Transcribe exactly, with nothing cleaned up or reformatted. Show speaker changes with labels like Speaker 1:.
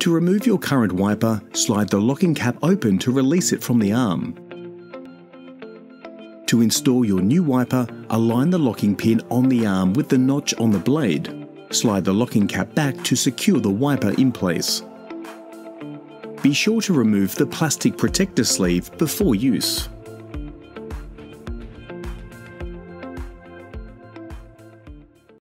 Speaker 1: To remove your current wiper, slide the locking cap open to release it from the arm. To install your new wiper, align the locking pin on the arm with the notch on the blade. Slide the locking cap back to secure the wiper in place. Be sure to remove the plastic protector sleeve before use.